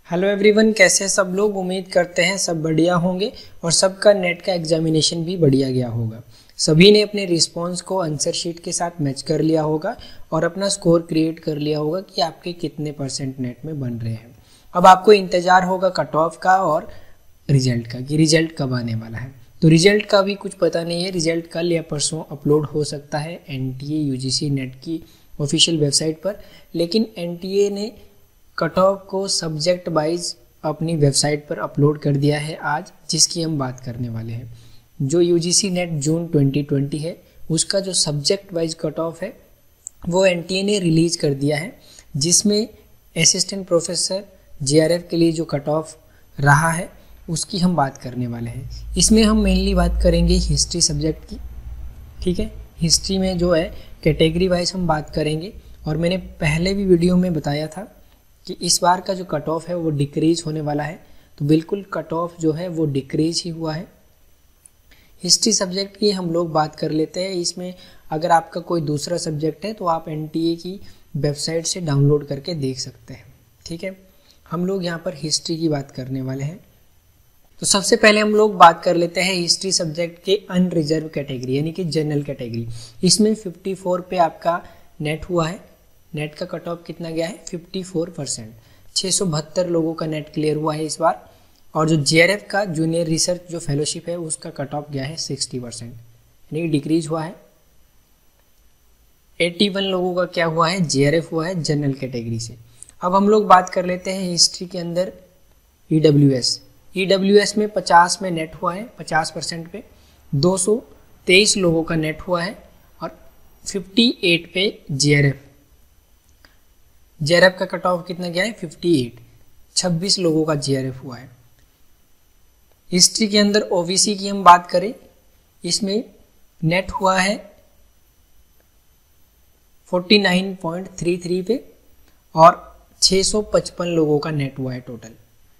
Hello everyone, कैसे हैं सब लोग। उम्मीद करते हैं सब बढ़िया होंगे और सबका नेट का एग्जामिनेशन भी बढ़िया गया होगा। सभी ने अपने रिस्पॉन्स को आंसर शीट के साथ मैच कर लिया होगा और अपना स्कोर क्रिएट कर लिया होगा कि आपके कितने परसेंट नेट में बन रहे हैं। अब आपको इंतज़ार होगा कट ऑफ का और रिजल्ट का कि रिजल्ट कब आने वाला है। तो रिजल्ट का भी कुछ पता नहीं है। रिजल्ट कल या परसों अपलोड हो सकता है NTA UGC नेट की ऑफिशियल वेबसाइट पर, लेकिन NTA ने कट ऑफ को सब्जेक्ट वाइज अपनी वेबसाइट पर अपलोड कर दिया है आज, जिसकी हम बात करने वाले हैं। जो UGC नेट जून 2020 है उसका जो सब्जेक्ट वाइज कट ऑफ है वो NTA ने रिलीज कर दिया है, जिसमें असिस्टेंट प्रोफेसर JRF के लिए जो कट ऑफ रहा है उसकी हम बात करने वाले हैं। इसमें हम मेनली बात करेंगे हिस्ट्री सब्जेक्ट की। ठीक है, हिस्ट्री में जो है कैटेगरी वाइज हम बात करेंगे और मैंने पहले भी वीडियो में बताया था कि इस बार का जो कट ऑफ है वो डिक्रीज होने वाला है। तो बिल्कुल कट ऑफ जो है वो डिक्रीज ही हुआ है। हिस्ट्री सब्जेक्ट की हम लोग बात कर लेते हैं। इसमें अगर आपका कोई दूसरा सब्जेक्ट है तो आप NTA की वेबसाइट से डाउनलोड करके देख सकते हैं। ठीक है, हम लोग यहाँ पर हिस्ट्री की बात करने वाले हैं। तो सबसे पहले हम लोग बात कर लेते हैं हिस्ट्री सब्जेक्ट के अनरिजर्व कैटेगरी यानी कि जनरल कैटेगरी। इसमें 54 पे आपका नेट हुआ है। नेट का कट ऑफ कितना गया है? 54%। 672 लोगों का नेट क्लियर हुआ है इस बार। और जो JRF का जूनियर रिसर्च जो फेलोशिप है उसका कट ऑफ गया है 60%, यानी कि डिक्रीज हुआ है। 81 लोगों का क्या हुआ है? JRF हुआ है जनरल कैटेगरी से। अब हम लोग बात कर लेते हैं हिस्ट्री के अंदर EWS में 50 में नेट हुआ है 50% पे। 223 लोगों का नेट हुआ है और 58 पे JRF का कट ऑफ कितना गया है? 58। 26 लोगों का JRF हुआ है। हिस्ट्री के अंदर OBC की हम बात करें, इसमें नेट हुआ है 49.33 पे और 655 लोगों का नेट हुआ है टोटल।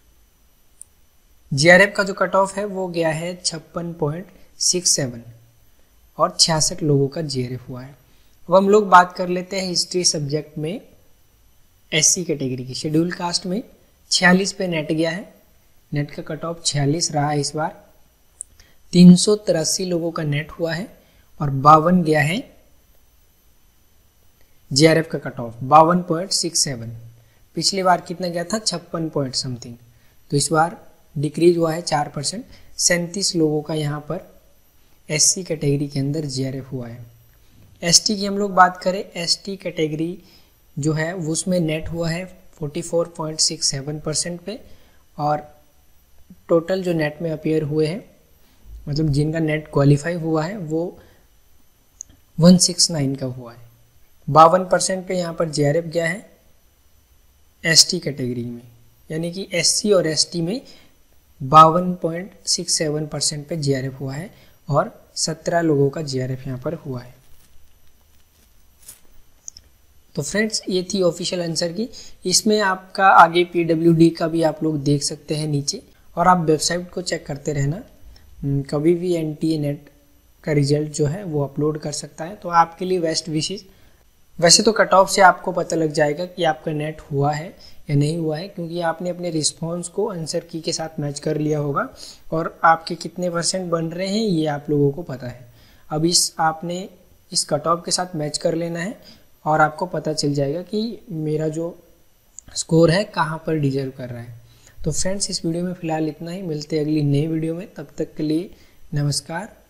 JRF का जो कट ऑफ है वो गया है 56.67 और 66 लोगों का JRF हुआ है। अब हम लोग बात कर लेते हैं हिस्ट्री सब्जेक्ट में SC कैटेगरी की। शेड्यूल कास्ट में 46 पे नेट गया है। नेट का कट ऑफ 46 रहा है इस बार। 383 लोगों का नेट हुआ है और 52 गया है JRF का कट ऑफ 52.67। पिछली बार कितना गया था? 56 पॉइंट समथिंग। तो इस बार डिक्रीज हुआ है 4%। 37 लोगों का यहाँ पर SC कैटेगरी के अंदर JRF हुआ है। ST की हम लोग बात करें, ST कैटेगरी जो है उसमें नेट हुआ है 44.67% पे और टोटल जो नेट में अपीयर हुए हैं, मतलब जिनका नेट क्वालिफाई हुआ है वो 169 का हुआ है। 52% पे यहाँ पर JRF गया है ST कैटेगरी में, यानी कि SC और ST में 52.67% पे JRF हुआ है और 17 लोगों का JRF यहाँ पर हुआ है। तो फ्रेंड्स, ये थी ऑफिशियल आंसर की। इसमें आपका आगे PWD का भी आप लोग देख सकते हैं नीचे, और आप वेबसाइट को चेक करते रहना। कभी भी NTA नेट का रिजल्ट जो है वो अपलोड कर सकता है। तो आपके लिए बेस्ट विशेष। वैसे तो कट ऑफ से आपको पता लग जाएगा कि आपका नेट हुआ है या नहीं हुआ है, क्योंकि आपने अपने रिस्पॉन्स को आंसर की के साथ मैच कर लिया होगा और आपके कितने परसेंट बन रहे हैं ये आप लोगों को पता है। अब आपने इस कट ऑफ के साथ मैच कर लेना है और आपको पता चल जाएगा कि मेरा जो स्कोर है कहाँ पर डिजर्व कर रहा है। तो फ्रेंड्स, इस वीडियो में फ़िलहाल इतना ही। मिलते हैं अगली नई वीडियो में। तब तक के लिए नमस्कार।